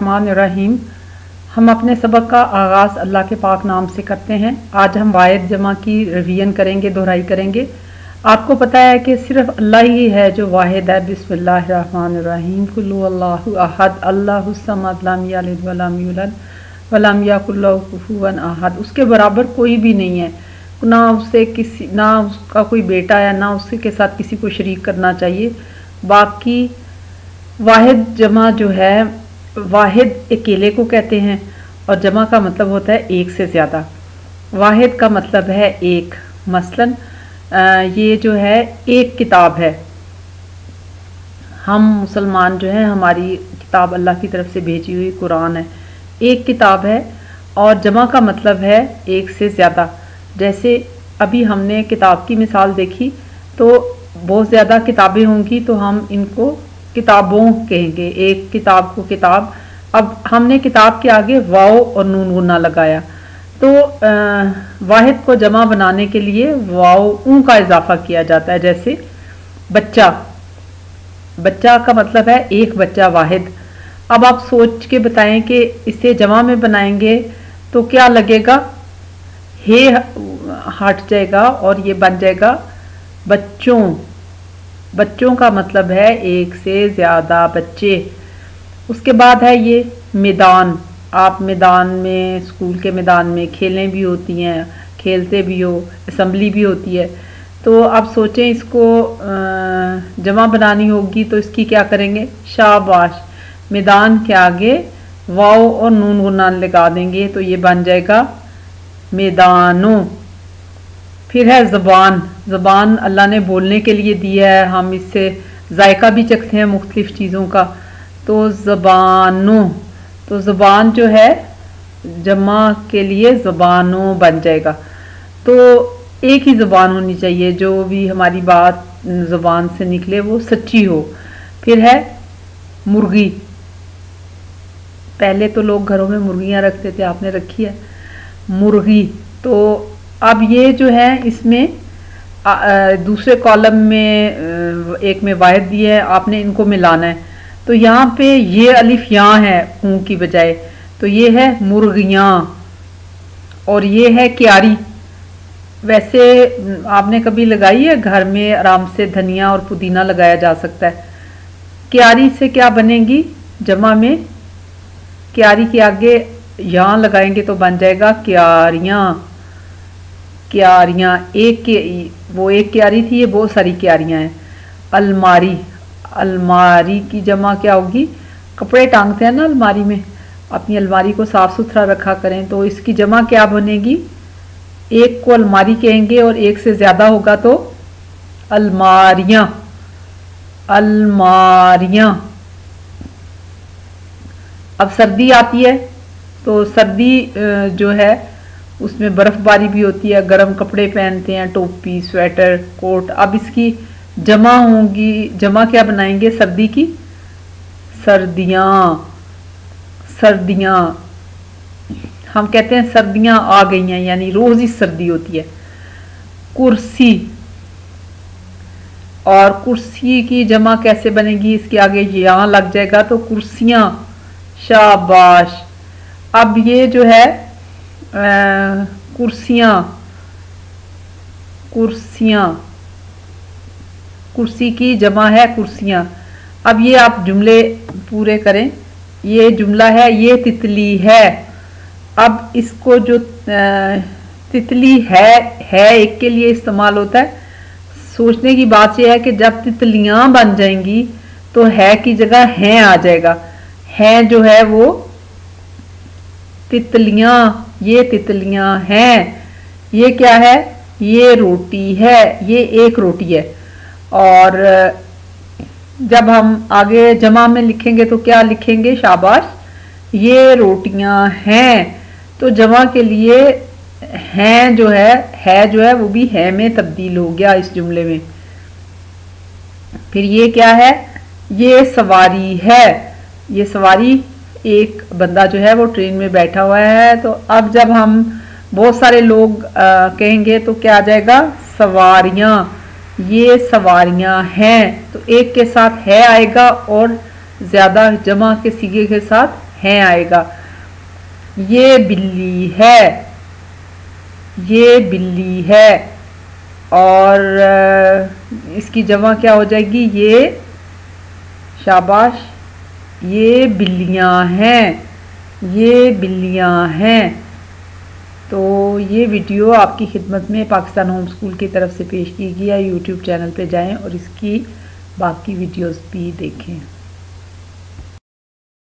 बिस्मिल्लाहिर्रहमानिर्रहीम। हम अपने सबक का आगाज़ अल्लाह के पाक नाम से करते हैं। आज हम वाहिद जमा की रिवीजन करेंगे, दोहराई करेंगे। आपको पता है कि सिर्फ अल्लाह ही है जो वाहिद है। बिस्मिल्लाहिर्रहमानिर्रहीम। कुल्हु अल्लाहु अहद अल्लाहुस समद लम यलिद वलम यूलद वलम यकुल लहु कुफुवन अहद। उसके बराबर कोई भी नहीं है, ना उसका कोई बेटा है, ना उसके साथ किसी को शरीक करना चाहिए। बाकी वाहिद जमा जो है, वाहिद अकेले को कहते हैं और जमा का मतलब होता है एक से ज़्यादा। वाहिद का मतलब है एक। मसलन ये जो है एक किताब है। हम मुसलमान जो है, हमारी किताब अल्लाह की तरफ से भेजी हुई कुरान है, एक किताब है। और जमा का मतलब है एक से ज़्यादा। जैसे अभी हमने किताब की मिसाल देखी, तो बहुत ज़्यादा किताबें होंगी तो हम इनको किताबों कहेंगे, एक किताब को किताब। अब हमने किताब के आगे वाव और नून गुन्ना लगाया, तो वाहिद को जमा बनाने के लिए वाव ऊ का इजाफा किया जाता है। जैसे बच्चा, बच्चा का मतलब है एक बच्चा, वाहिद। अब आप सोच के बताएं कि इसे जमा में बनाएंगे तो क्या लगेगा, हे हट जाएगा और ये बन जाएगा बच्चों। बच्चों का मतलब है एक से ज़्यादा बच्चे। उसके बाद है ये मैदान। आप मैदान में, स्कूल के मैदान में खेलें भी होती हैं, खेलते भी हो, असम्बली भी होती है। तो आप सोचें इसको जमा बनानी होगी तो इसकी क्या करेंगे, शाबाश, मैदान के आगे वाव और नून गुन्ना लगा देंगे तो ये बन जाएगा मैदानों। फिर है ज़बान। ज़बान अल्लाह ने बोलने के लिए दिया है, हम इससे जायका भी चखते हैं मुख्तलिफ़ चीज़ों का। तो ज़बानों, तो ज़बान जो है जमा के लिए ज़बानों बन जाएगा। तो एक ही ज़बान होनी चाहिए, जो भी हमारी बात ज़बान से निकले वो सच्ची हो। फिर है मुर्गी। पहले तो लोग घरों में मुर्गियाँ रखते थे, आपने रखी है मुर्गी। तो अब ये जो है इसमें दूसरे कॉलम में एक में वाहिद दिया है, आपने इनको मिलाना है। तो यहाँ पे ये अलिफ यहाँ है ऊ की बजाय, तो ये है मुर्गियाँ। और ये है क्यारी। वैसे आपने कभी लगाई है घर में, आराम से धनिया और पुदीना लगाया जा सकता है। क्यारी से क्या बनेगी जमा में, क्यारी के आगे यहाँ लगाएंगे तो बन जाएगा क्यारियाँ। क्यारियाँ, वो एक क्यारी थी, ये बहुत सारी क्यारियाँ हैं। अलमारी, अलमारी की जमा क्या होगी, कपड़े टांगते हैं ना अलमारी में, अपनी अलमारी को साफ़ सुथरा रखा करें। तो इसकी जमा क्या बनेगी, एक को अलमारी कहेंगे और एक से ज़्यादा होगा तो अलमारियाँ। अलमारियाँ। अब सर्दी आती है तो सर्दी जो है उसमें बर्फ़बारी भी होती है, गर्म कपड़े पहनते हैं, टोपी, स्वेटर, कोट। अब इसकी जमा होंगी, जमा क्या बनाएंगे सर्दी की, सर्दियाँ। सर्दियाँ, हम कहते हैं सर्दियाँ आ गई हैं, यानी रोज़ ही सर्दी होती है। कुर्सी, और कुर्सी की जमा कैसे बनेगी, इसके आगे यहाँ लग जाएगा तो कुर्सियाँ। शाबाश। अब ये जो है कुर्सियाँ, कुर्सियाँ, कुर्सी की जमा है कुर्सियाँ। अब ये आप जुमले पूरे करें। ये जुमला है, ये तितली है। अब इसको जो तितली है एक के लिए इस्तेमाल होता है। सोचने की बात यह है कि जब तितलियाँ बन जाएंगी तो है की जगह हैं आ जाएगा। है जो है वो तितलियाँ, ये तितलियाँ हैं। ये क्या है, ये रोटी है, ये एक रोटी है। और जब हम आगे जमा में लिखेंगे तो क्या लिखेंगे, शाबाश, ये रोटियां हैं। तो जमा के लिए हैं जो है वो भी है में तब्दील हो गया इस जुमले में। फिर ये क्या है, ये सवारी है। ये सवारी, एक बंदा जो है वो ट्रेन में बैठा हुआ है। तो अब जब हम बहुत सारे लोग कहेंगे तो क्या आ जाएगा, सवारियाँ। ये सवारियाँ हैं, तो एक के साथ है आएगा और ज़्यादा जमा के सीगे के साथ हैं आएगा। ये बिल्ली है, ये बिल्ली है। और इसकी जमा क्या हो जाएगी? ये, शाबाश, ये बिल्लियाँ हैं, ये बिल्लियाँ हैं। तो ये वीडियो आपकी खिदमत में पाकिस्तान होम स्कूल की तरफ से पेश की गई है। यूट्यूब चैनल पे जाएं और इसकी बाकी वीडियोस भी देखें।